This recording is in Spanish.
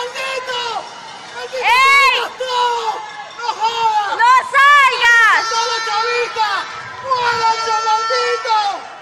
¡Maldito! ¡Maldito! ¡Ey! ¡No jodas! ¡No salgas! ¡Solo chavista! ¡Muéranse, maldito!